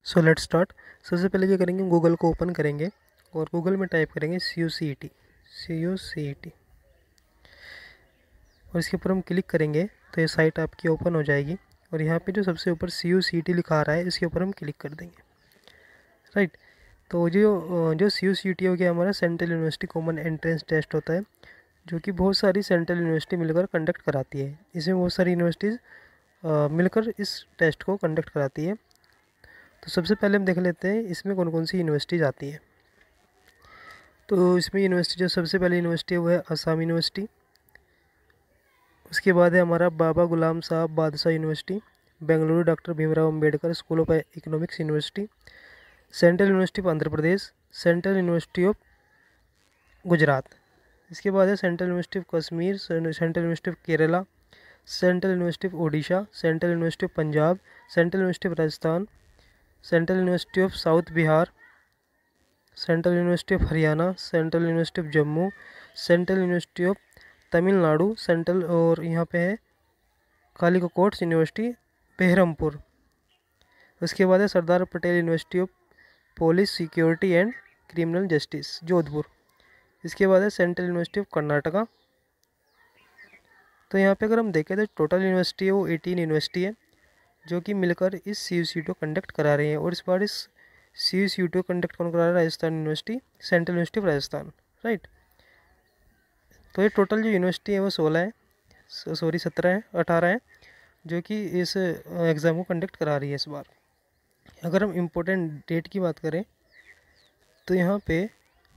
So let's start. सबसे पहले क्या करेंगे, गूगल को ओपन करेंगे और गूगल में टाइप करेंगे CUCET और इसके ऊपर हम क्लिक करेंगे तो ये साइट आपकी ओपन हो जाएगी। और यहाँ पे जो सबसे ऊपर CUCET लिखा आ रहा है इसके ऊपर हम क्लिक कर देंगे। राइट, तो जो CUCET हो गया हमारा central university common entrance test होता है, जो कि बहुत सारी सेंट्रल यूनिवर्सिटी मिलकर कंडक्ट कराती है। इसमें बहुत सारी यूनिवर्सिटीज़ मिलकर इस टेस्ट को कंडक्ट कराती है। तो सबसे पहले हम देख लेते हैं इसमें कौन कौन सी यूनिवर्सिटीज़ आती है। तो इसमें यूनिवर्सिटी जो सबसे पहली यूनिवर्सिटी है वो है असम यूनिवर्सिटी। उसके बाद है हमारा बाबा Ghulam Sahab Badshah university, Bengaluru doctor Bhimrao Ambedkar school of economics university, central university of Andhra Pradesh, central university of Gujarat. इसके बाद है central university of Kashmir, central university of Kerala, central university of Odisha, central university of Punjab, central university of Rajasthan, central university of south Bihar, central university of Haryana, central university of Jammu, central university of Tamil Nadu, central और यहाँ पे है Calicut university बेहरमपुर। उसके बाद है Sardar Patel university of police security and criminal justice Jodhpur. इसके बाद है सेंट्रल यूनिवर्सिटी ऑफ कर्नाटका। तो यहाँ पे अगर हम देखें तो टोटल यूनिवर्सिटी है वो 18 यूनिवर्सिटी है जो कि मिलकर इस CUCET को कंडक्ट करा रही हैं। और इस बार इस CUCET को कंडक्ट कौन करा रहा है, Rajasthan university, central university of Rajasthan. Right, तो ये टोटल जो यूनिवर्सिटी है वो 16 है, सॉरी 17 है, 18 है जो कि इस एग्ज़ाम को कंडक्ट करा रही है इस बार। अगर हम इम्पोर्टेंट डेट की बात करें तो यहाँ पे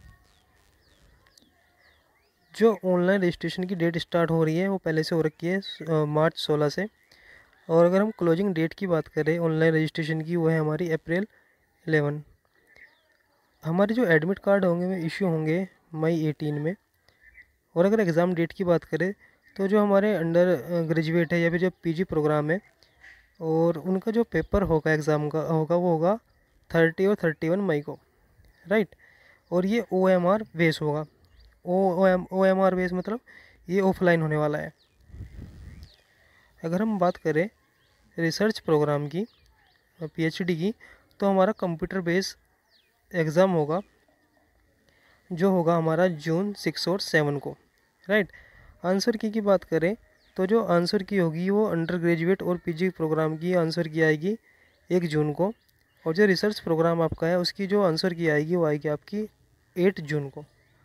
जो ऑनलाइन रजिस्ट्रेशन की डेट स्टार्ट हो रही है वो पहले से हो रखी है मार्च 16 से। और अगर हम क्लोजिंग डेट की बात करें ऑनलाइन रजिस्ट्रेशन की, वो है हमारी अप्रैल 11। हमारे जो एडमिट कार्ड होंगे वो इशू होंगे मई 18 में। और अगर एग्ज़ाम डेट की बात करें तो जो हमारे अंडर ग्रेजुएट है या फिर जो PG प्रोग्राम है और उनका जो पेपर होगा एग्ज़ाम का होगा वो होगा 30 और 31 मई को। राइट, और ये OMR बेस होगा। OMR बेस मतलब ये ऑफलाइन होने वाला है। अगर हम बात करें रिसर्च प्रोग्राम की, PhD की, तो हमारा कंप्यूटर बेस एग्ज़ाम होगा जो होगा हमारा जून 6 और 7 को। राइट, आंसर की बात करें तो जो आंसर की होगी वो अंडर ग्रेजुएट और PG प्रोग्राम की आंसर की आएगी 1 जून को। और जो रिसर्च प्रोग्राम आपका है उसकी जो आंसर की आएगी वो आएगी आपकी 8 जून को।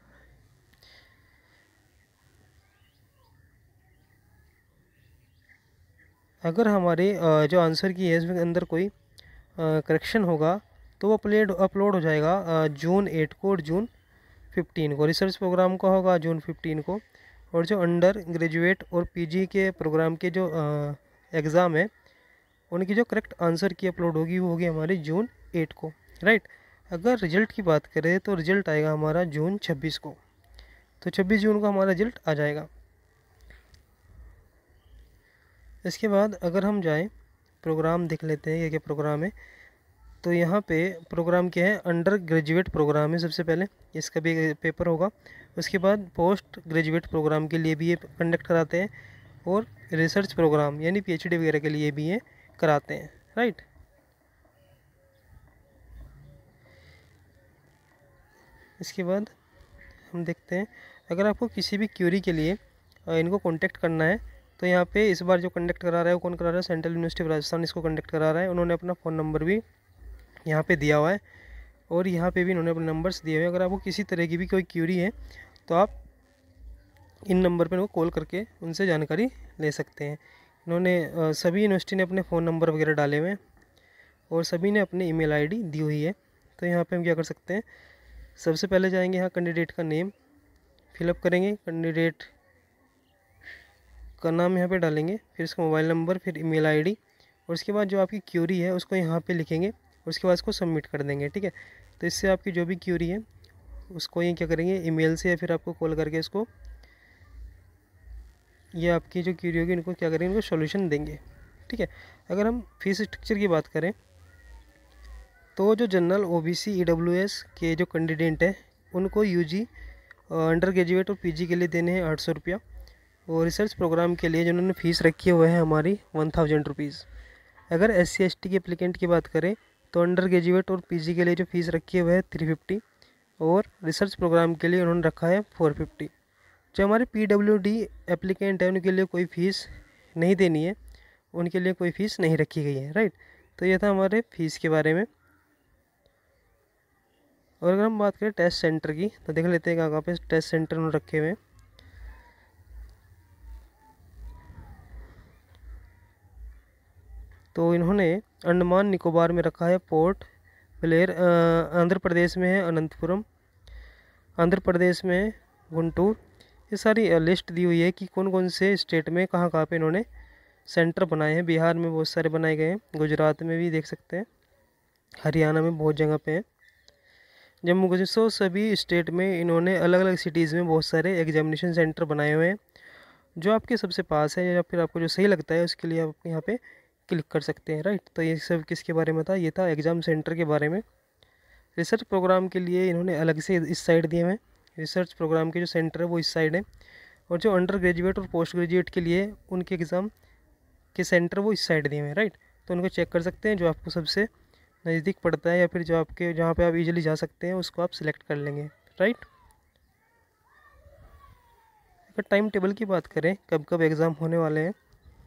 अगर हमारे जो आंसर की है इसमें अंदर कोई करेक्शन होगा तो वो अपलोड हो जाएगा जून 8 को और जून 15 को। रिसर्च प्रोग्राम का होगा जून 15 को। और जो अंडर ग्रेजुएट और PG के प्रोग्राम के जो एग्ज़ाम है उनकी जो करेक्ट आंसर की अपलोड होगी वो होगी हमारी जून 8 को। राइट, अगर रिजल्ट की बात करें तो रिजल्ट आएगा हमारा जून 26 को। तो 26 जून को हमारा रिजल्ट आ जाएगा। इसके बाद अगर हम जाएं प्रोग्राम देख लेते हैं, क्या प्रोग्राम है। तो यहाँ पे प्रोग्राम क्या है, अंडर ग्रेजुएट प्रोग्राम है सबसे पहले, इसका भी पेपर होगा। उसके बाद पोस्ट ग्रेजुएट प्रोग्राम के लिए भी ये कंडक्ट कराते हैं और रिसर्च प्रोग्राम यानी PhD वगैरह के लिए भी ये कराते हैं। राइट, इसके बाद हम देखते हैं अगर आपको किसी भी क्यूरी के लिए इनको कांटेक्ट करना है तो यहाँ पे इस बार जो कंडक्ट करा रहा है वो कौन करा रहा है, सेंट्रल यूनिवर्सिटी ऑफ राजस्थान इसको कंडक्ट करा रहा है। उन्होंने अपना फ़ोन नंबर भी यहाँ पे दिया हुआ है और यहाँ पे भी इन्होंने अपने नंबर्स दिए हुए हैं। अगर आपको किसी तरह की भी कोई क्यूरी है तो आप इन नंबर पर कॉल करके उनसे जानकारी ले सकते हैं। इन्होंने सभी यूनिवर्सिटी ने अपने फ़ोन नंबर वगैरह डाले हुए हैं और सभी ने अपनी email ID दी हुई है। तो यहाँ पे हम क्या कर सकते हैं, सबसे पहले जाएंगे यहाँ कैंडिडेट का नेम फिलअप करेंगे, कैंडिडेट का नाम यहाँ पे डालेंगे, फिर इसका मोबाइल नंबर, फिर email ID और उसके बाद जो आपकी क्यूरी है उसको यहाँ पे लिखेंगे और उसके बाद इसको सबमिट कर देंगे। ठीक है, तो इससे आपकी जो भी क्यूरी है उसको ये क्या करेंगे ईमेल से या फिर आपको कॉल करके इसको ये आपकी जो क्यूरी होगी इनको क्या करेंगे, इनको सॉल्यूशन देंगे। ठीक है, अगर हम फीस स्ट्रक्चर की बात करें तो जो जनरल OBC EWS के जो कैंडिडेट हैं उनको UG अंडर ग्रेजुएट और PG के लिए देने हैं 800 रुपया। और रिसर्च प्रोग्राम के लिए जिन्होंने फ़ीस रखी हुई है हमारी 1000 रुपीज़। अगर SC ST के एप्लीकेंट की बात करें तो अंडर ग्रेजुएट और पीजी के लिए जो फ़ीस रखी है वह है 350 और रिसर्च प्रोग्राम के लिए उन्होंने रखा है 450। जो हमारे PWD एप्लीकेंट है उनके लिए कोई फ़ीस नहीं देनी है, उनके लिए कोई फ़ीस नहीं रखी गई है, राइट। तो ये था हमारे फ़ीस के बारे में। और अगर हम बात करें टेस्ट सेंटर की तो देख लेते हैं कहाँ पे टेस्ट सेंटर उन्होंने रखे हुए हैं। तो इन्होंने अंडमान निकोबार में रखा है पोर्ट ब्लेयर, आंध्र प्रदेश में है अनंतपुरम, आंध्र प्रदेश में है गुंटूर। ये सारी लिस्ट दी हुई है कि कौन कौन से स्टेट में कहाँ कहाँ पे इन्होंने सेंटर बनाए हैं। बिहार में बहुत सारे बनाए गए हैं, गुजरात में भी देख सकते हैं, हरियाणा में बहुत जगह पे है, जम्मू कश्मीर, सभी स्टेट में इन्होंने अलग अलग सिटीज़ में बहुत सारे एग्जामिनेशन सेंटर बनाए हुए हैं। जो आपके सबसे पास है या फिर आपको जो सही लगता है उसके लिए आप यहाँ पे क्लिक कर सकते हैं, राइट। तो ये सब किसके बारे में था, ये था एग्ज़ाम सेंटर के बारे में। रिसर्च प्रोग्राम के लिए इन्होंने अलग से इस साइड दिए हुए हैं, रिसर्च प्रोग्राम के जो सेंटर है वो इस साइड है, और जो अंडर ग्रेजुएट और पोस्ट ग्रेजुएट के लिए उनके एग्ज़ाम के सेंटर वो इस साइड दिए हुए हैं, राइट। तो उनको चेक कर सकते हैं, जो आपको सबसे नज़दीक पड़ता है या फिर जो आपके जहाँ पे आप इजीली जा सकते हैं उसको आप सिलेक्ट कर लेंगे, राइट। अगर टाइम टेबल की बात करें कब कब एग्ज़ाम होने वाले हैं,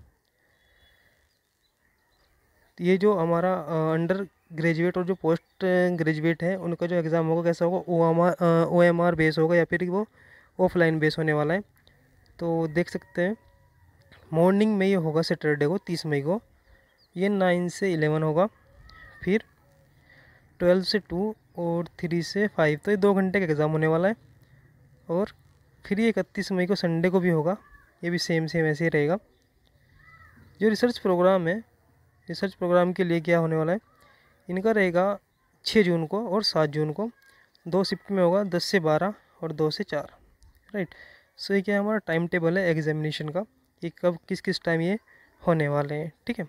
तो ये जो हमारा अंडर ग्रेजुएट और जो पोस्ट ग्रेजुएट है उनका जो एग्ज़ाम होगा कैसा होगा, OMR बेस होगा या फिर वो ऑफलाइन बेस होने वाला है। तो देख सकते हैं मॉर्निंग में ये होगा सैटरडे को 30 मई को, ये 9 से 11 होगा, फिर 12 से 2 और 3 से 5, तो ये 2 घंटे का एग्ज़ाम होने वाला है। और फिर ये 31 मई को संडे को भी होगा, ये भी सेम ऐसे ही रहेगा। जो रिसर्च प्रोग्राम है, रिसर्च प्रोग्राम के लिए क्या होने वाला है, इनका रहेगा 6 जून को और 7 जून को, 2 शिफ्ट में होगा, 10 से 12 और 2 से 4, राइट। सो ये क्या हमारा टाइम टेबल है एग्जामिनेशन का कि कब किस किस टाइम ये होने वाले हैं, ठीक है।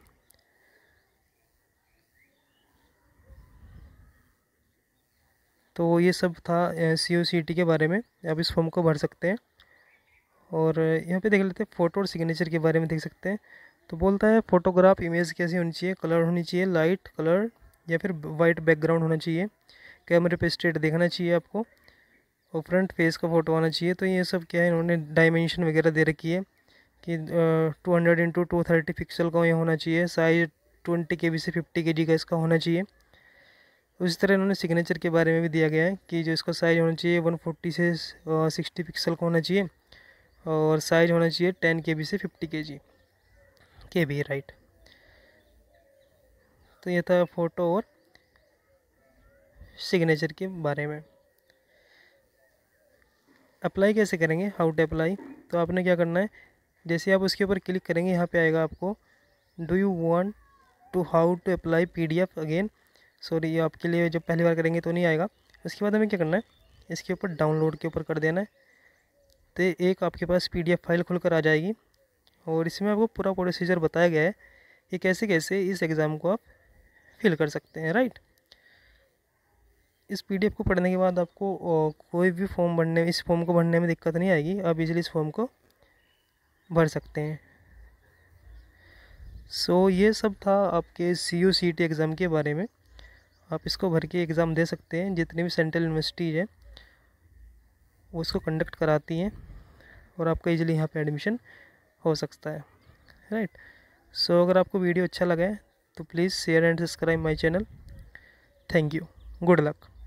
तो ये सब था COCT के बारे में। आप इस फॉर्म को भर सकते हैं। और यहाँ पे देख लेते हैं फ़ोटो और सिग्नेचर के बारे में देख सकते हैं। तो बोलता है फ़ोटोग्राफ इमेज कैसी होनी चाहिए, कलर होनी चाहिए, लाइट कलर या फिर वाइट बैकग्राउंड होना चाहिए, कैमरे पे स्ट्रेट देखना चाहिए आपको, और फ्रंट फेस का फ़ोटो आना चाहिए। तो ये सब क्या है, इन्होंने डायमेंशन वगैरह दे रखी है कि 200x230 पिक्सल का ये होना चाहिए, साइज 20 KB से 50 kg का इसका होना चाहिए। उसी तरह इन्होंने सिग्नेचर के बारे में भी दिया गया है कि जो इसका साइज़ होना चाहिए 140 से 60 पिक्सल का होना चाहिए, और साइज होना चाहिए 10 KB से 50 KB, राइट। तो ये था फ़ोटो और सिग्नेचर के बारे में। अप्लाई कैसे करेंगे, हाउ टू अप्लाई, तो आपने क्या करना है, जैसे आप उसके ऊपर क्लिक करेंगे यहाँ पे आएगा आपको do you want to how to apply PDF again, sorry ये आपके लिए जब पहली बार करेंगे तो नहीं आएगा। उसके बाद हमें क्या करना है, इसके ऊपर डाउनलोड के ऊपर कर देना है, तो एक आपके पास PDF फाइल खुलकर आ जाएगी, और इसमें आपको पूरा प्रोसीजर बताया गया है कि कैसे कैसे इस एग्ज़ाम को आप फिल कर सकते हैं, राइट। इस PDF को पढ़ने के बाद आपको कोई भी फॉर्म भरने, इस फॉर्म को भरने में दिक्कत नहीं आएगी, आप इजीली इस फॉर्म को भर सकते हैं। सो ये सब था आपके COCT एग्ज़ाम के बारे में। आप इसको भर के एग्ज़ाम दे सकते हैं, जितनी भी सेंट्रल यूनिवर्सिटीज़ है वो इसको कंडक्ट कराती हैं, और आपका इजीली यहाँ पे एडमिशन हो सकता है, राइट। सो अगर आपको वीडियो अच्छा लगा है तो please share and subscribe my channel. Thank you, good luck.